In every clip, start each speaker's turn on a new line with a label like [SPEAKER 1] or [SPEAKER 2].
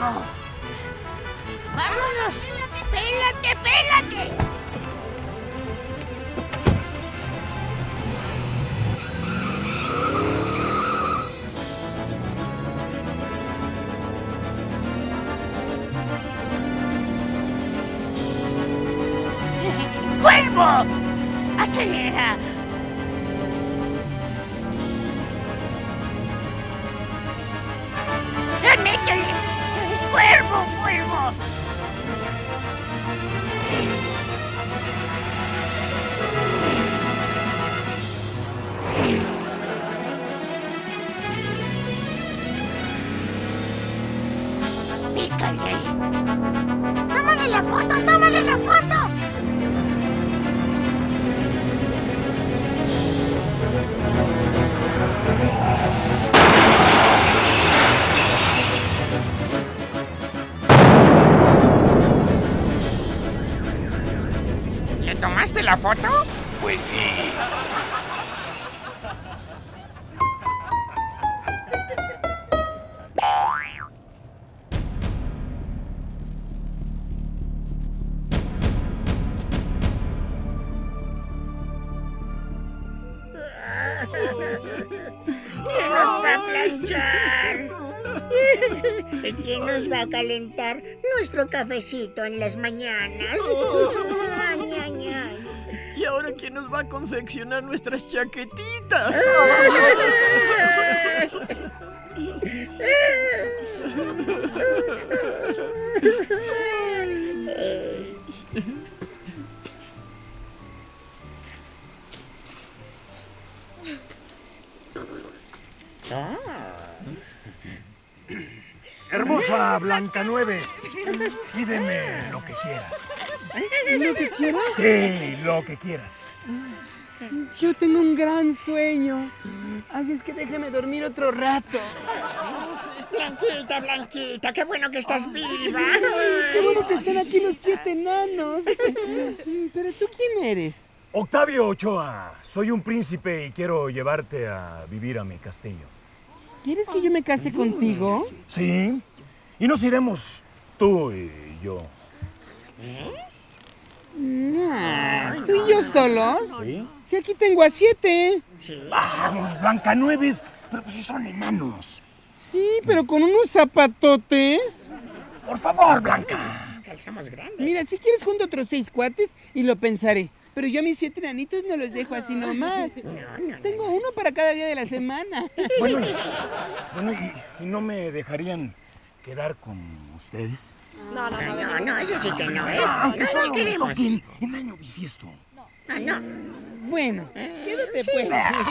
[SPEAKER 1] cuervo! ¡Vámonos! ¡Pélate, pélate! ¡Cuervo! ¡Acelera! ¡Métele! ¡Cuervo, cuervo! ¡Pícale! ¡Tómale la foto! ¡Tómale la foto! ¿Le tomaste la foto?
[SPEAKER 2] Pues sí.
[SPEAKER 1] ¿Quién nos va a planchar? ¿Y quién nos va a calentar nuestro cafecito en las mañanas? Ay, ay, ay.
[SPEAKER 3] ¿Y ahora quién nos va a confeccionar nuestras chaquetitas?
[SPEAKER 2] Hermosa Blancanieves, pídeme lo que quieras.
[SPEAKER 4] ¿Lo que quieras?
[SPEAKER 2] Sí, lo que quieras.
[SPEAKER 4] Yo tengo un gran sueño, así es que déjame dormir otro rato.
[SPEAKER 1] Blanquita, Blanquita, qué bueno que estás viva.
[SPEAKER 4] Qué bueno que están aquí los 7 enanos. Pero ¿tú quién eres?
[SPEAKER 2] Octavio Ochoa, soy un príncipe y quiero llevarte a vivir a mi castillo.
[SPEAKER 4] ¿Quieres que yo me case contigo?
[SPEAKER 2] Sí, y nos iremos tú y yo.
[SPEAKER 4] ¿Tú y yo solos?
[SPEAKER 2] ¿Sí?
[SPEAKER 4] Si aquí tengo a 7.
[SPEAKER 1] Sí.
[SPEAKER 2] Vamos, Blancanieves, pero pues si son enanos.
[SPEAKER 4] Sí, pero con unos zapatotes.
[SPEAKER 2] Por favor, Blanca.
[SPEAKER 1] Calzamos grandes.
[SPEAKER 4] Mira, si quieres junto otros 6 cuates y lo pensaré. Pero yo a mis 7 enanitos no los dejo así nomás. Tengo uno para cada día de la semana.
[SPEAKER 2] Bueno, ¿y no me dejarían quedar con ustedes?
[SPEAKER 1] No, eso sí que no, ¿eh?
[SPEAKER 2] Aunque
[SPEAKER 1] No,
[SPEAKER 2] solo
[SPEAKER 1] no
[SPEAKER 2] me
[SPEAKER 1] queremos.
[SPEAKER 2] toquen en año bisiesto.
[SPEAKER 1] Ah, no.
[SPEAKER 4] Bueno, quédate pues.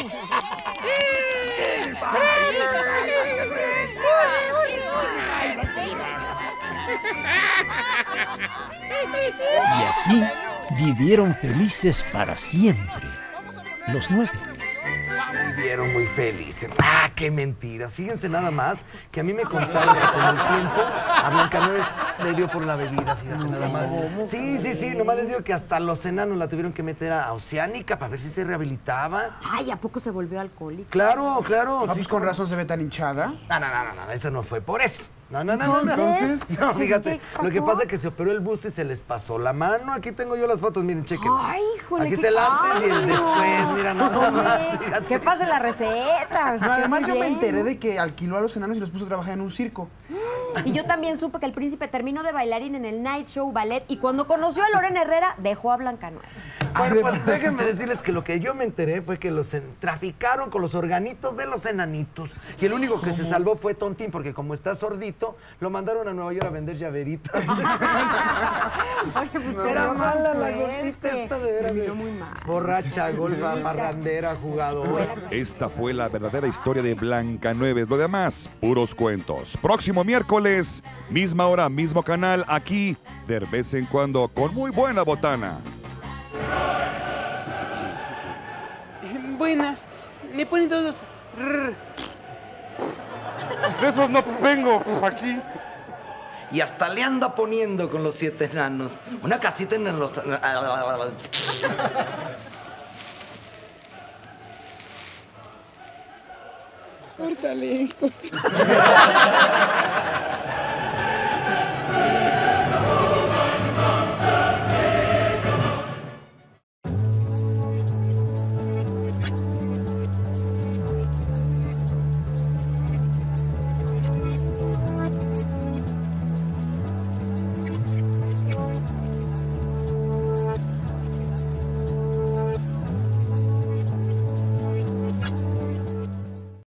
[SPEAKER 5] Y así vivieron felices para siempre, los 9.
[SPEAKER 6] Vivieron muy felices. ¡Ah, qué mentiras! Fíjense nada más que a mí me contaron que con el tiempo a Blancanieves le dio por la bebida, fíjate nada más. Sí, nomás les digo que hasta los enanos la tuvieron que meter a Oceánica para ver si se rehabilitaba.
[SPEAKER 7] Ay, ¿a poco se volvió alcohólica?
[SPEAKER 6] Claro.
[SPEAKER 8] Ah,
[SPEAKER 6] Sí,
[SPEAKER 8] pues con razón se ve tan hinchada.
[SPEAKER 6] No, eso no fue por eso. No.
[SPEAKER 7] Entonces,
[SPEAKER 6] No, fíjate,
[SPEAKER 7] ¿qué
[SPEAKER 6] lo que
[SPEAKER 7] pasó?
[SPEAKER 6] pasa es que se operó el busto y se les pasó la mano. Aquí tengo yo las fotos, miren, chequen.
[SPEAKER 7] Ay, híjole,
[SPEAKER 6] Aquí
[SPEAKER 7] qué
[SPEAKER 6] está el antes y el
[SPEAKER 7] cambio.
[SPEAKER 6] después, mira, no más, fíjate.
[SPEAKER 7] ¿Qué pasa en la receta? Pues,
[SPEAKER 8] No, además
[SPEAKER 7] qué
[SPEAKER 8] yo me
[SPEAKER 7] bien.
[SPEAKER 8] enteré de que alquiló a los enanos y los puso a trabajar en un circo.
[SPEAKER 7] Y yo también supe que el príncipe terminó de bailarín en el Night Show Ballet y cuando conoció a Lorena Herrera dejó a Blancanieves.
[SPEAKER 6] Bueno, pues déjenme decirles que lo que yo me enteré fue que los traficaron con los organitos de los enanitos. Y el único que se salvó fue Tontín, porque como está sordito, lo mandaron a Nueva York a vender llaveritas.
[SPEAKER 7] Oye, pues
[SPEAKER 6] Era
[SPEAKER 7] qué
[SPEAKER 6] mala la
[SPEAKER 7] suerte.
[SPEAKER 6] golfista esta, de veras.
[SPEAKER 7] Terminó muy mal.
[SPEAKER 6] Borracha, golfa, parrandera, jugadora.
[SPEAKER 9] Esta fue la verdadera historia de Blancanieves. Lo demás, puros cuentos. Próximo miércoles, misma hora, mismo canal, aquí, de vez en cuando, con muy buena botana.
[SPEAKER 4] Buenas. Me ponen todos.
[SPEAKER 10] De esos no vengo aquí.
[SPEAKER 6] Y hasta le anda poniendo con los 7 enanos. Una casita en los...
[SPEAKER 4] Córtale.